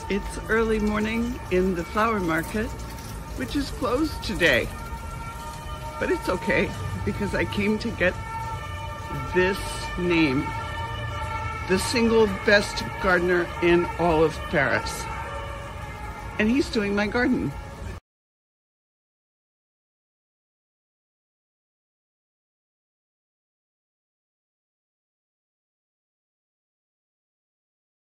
It's early morning in the flower market, which is closed today. But it's okay, because I came to get this name, the single best gardener in all of Paris. And he's doing my garden.